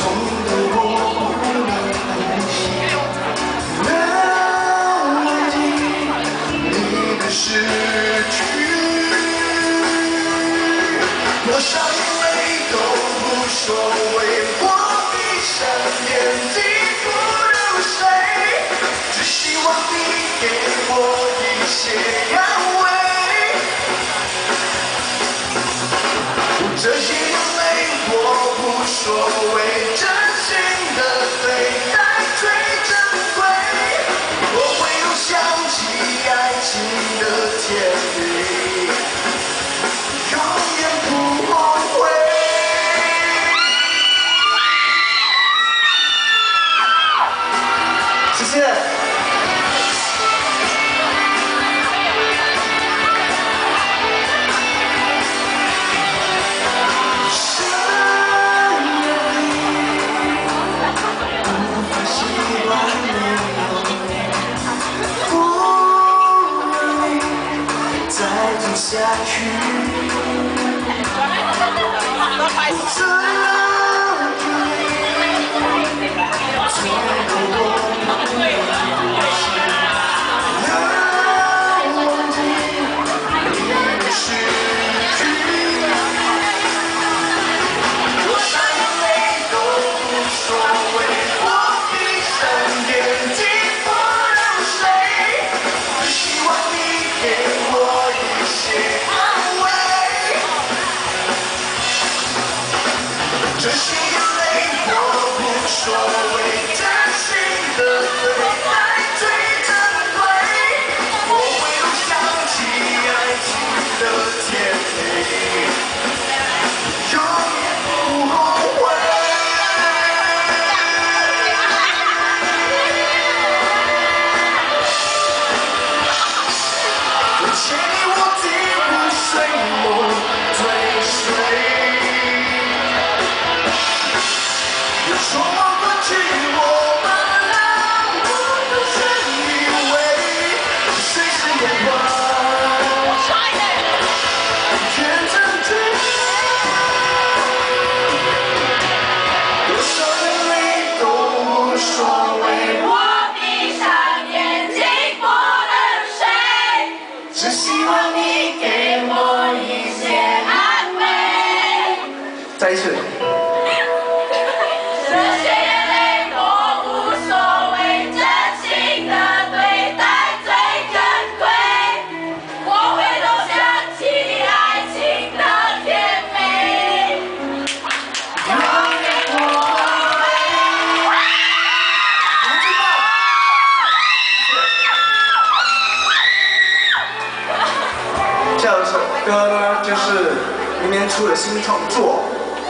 下去。这些眼泪我无所谓，真心的对待最珍贵。我会又想起爱情的甜美，永远不后悔。我欠你，我替我睡梦追随。 说过过去，我们让我们全以为随时有光，天真追，多少眼泪都无所谓。我闭上眼睛不能睡，只希望你给我一些安慰。再一次。 这首歌呢，就是明年出的新创作。